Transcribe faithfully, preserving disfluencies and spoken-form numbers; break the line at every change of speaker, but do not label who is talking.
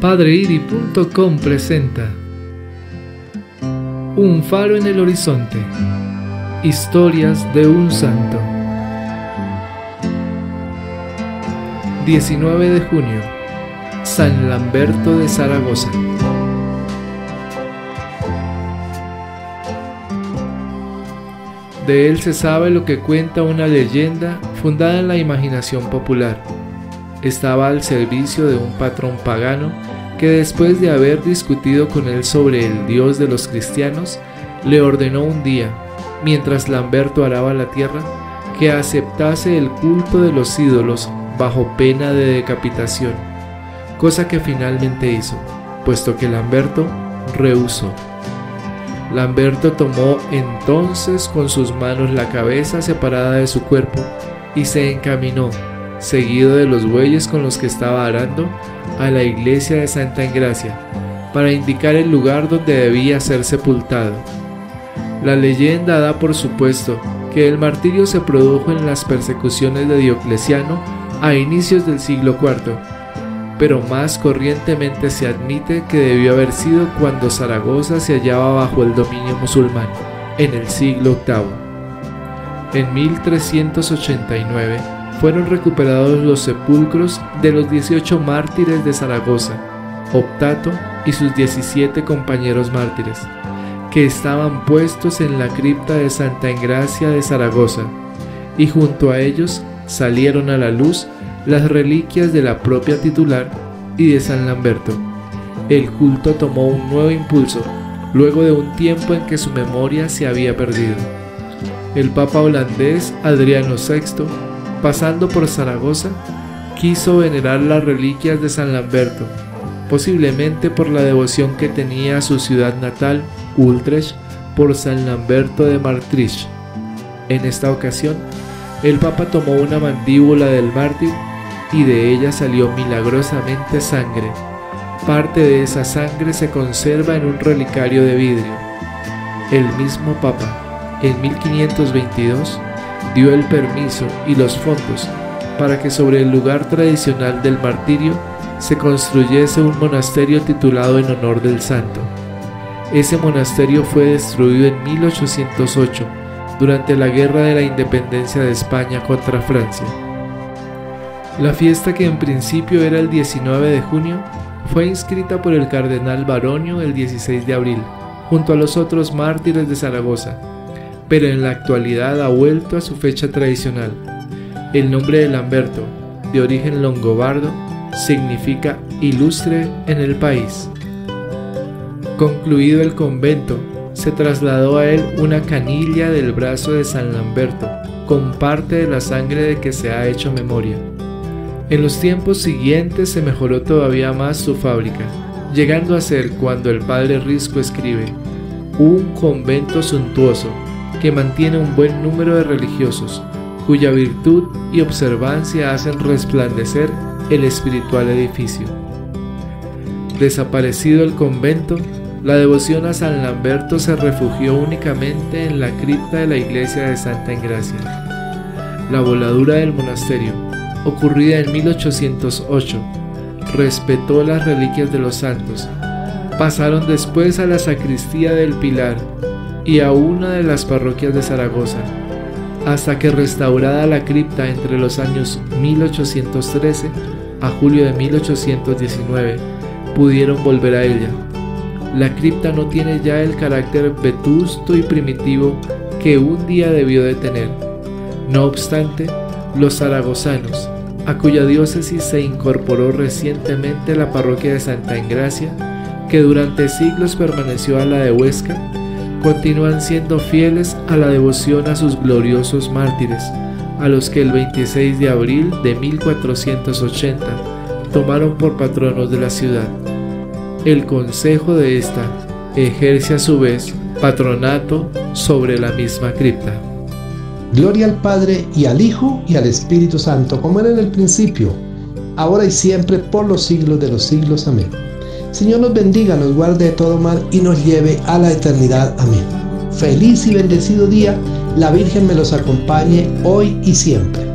Padreiri punto com presenta Un faro en el horizonte. Historias de un santo. diecinueve de junio. San Lamberto de Zaragoza. De él se sabe lo que cuenta una leyenda fundada en la imaginación popular. Estaba al servicio de un patrón pagano que, después de haber discutido con él sobre el Dios de los cristianos, le ordenó un día, mientras Lamberto araba la tierra, que aceptase el culto de los ídolos bajo pena de decapitación, cosa que finalmente hizo, puesto que Lamberto rehusó. Lamberto tomó entonces con sus manos la cabeza separada de su cuerpo y se encaminó, seguido de los bueyes con los que estaba arando, a la iglesia de Santa Engracia, para indicar el lugar donde debía ser sepultado. La leyenda da por supuesto que el martirio se produjo en las persecuciones de Diocleciano a inicios del siglo cuarto, pero más corrientemente se admite que debió haber sido cuando Zaragoza se hallaba bajo el dominio musulmán, en el siglo octavo. En mil trescientos ochenta y nueve fueron recuperados los sepulcros de los dieciocho mártires de Zaragoza, Optato y sus diecisiete compañeros mártires, que estaban puestos en la cripta de Santa Engracia de Zaragoza, y junto a ellos salieron a la luz las reliquias de la propia titular y de San Lamberto. El culto tomó un nuevo impulso, luego de un tiempo en que su memoria se había perdido. El papa holandés Adriano sexto, pasando por Zaragoza, quiso venerar las reliquias de San Lamberto, posiblemente por la devoción que tenía a su ciudad natal, Utrecht, por San Lamberto de Maastricht. En esta ocasión, el papa tomó una mandíbula del mártir y de ella salió milagrosamente sangre. Parte de esa sangre se conserva en un relicario de vidrio. El mismo papa, en mil quinientos veintidós, dio el permiso y los fondos para que sobre el lugar tradicional del martirio se construyese un monasterio titulado en honor del santo. Ese monasterio fue destruido en mil ochocientos ocho durante la Guerra de la Independencia de España contra Francia. La fiesta, que en principio era el diecinueve de junio, fue inscrita por el cardenal Baronio el dieciséis de abril, junto a los otros mártires de Zaragoza, pero en la actualidad ha vuelto a su fecha tradicional. El nombre de Lamberto, de origen longobardo, significa ilustre en el país. Concluido el convento, se trasladó a él una canilla del brazo de San Lamberto, con parte de la sangre de que se ha hecho memoria. En los tiempos siguientes se mejoró todavía más su fábrica, llegando a ser, cuando el padre Risco escribe, un convento suntuoso, que mantiene un buen número de religiosos, cuya virtud y observancia hacen resplandecer el espiritual edificio. Desaparecido el convento, la devoción a San Lamberto se refugió únicamente en la cripta de la iglesia de Santa Engracia. La voladura del monasterio, ocurrida en mil ochocientos ocho, respetó las reliquias de los santos. Pasaron después a la sacristía del Pilar y a una de las parroquias de Zaragoza, hasta que, restaurada la cripta entre los años mil ochocientos trece a julio de mil ochocientos diecinueve, pudieron volver a ella. La cripta no tiene ya el carácter vetusto y primitivo que un día debió de tener. No obstante, los zaragozanos, a cuya diócesis se incorporó recientemente la parroquia de Santa Engracia, que durante siglos permaneció a la de Huesca, continúan siendo fieles a la devoción a sus gloriosos mártires, a los que el veintiséis de abril de mil cuatrocientos ochenta tomaron por patronos de la ciudad. El consejo de esta ejerce a su vez patronato sobre la misma cripta.
Gloria al Padre, y al Hijo, y al Espíritu Santo, como era en el principio, ahora y siempre, por los siglos de los siglos. Amén. Señor nos bendiga, nos guarde de todo mal y nos lleve a la eternidad. Amén. Feliz y bendecido día. La Virgen me los acompañe hoy y siempre.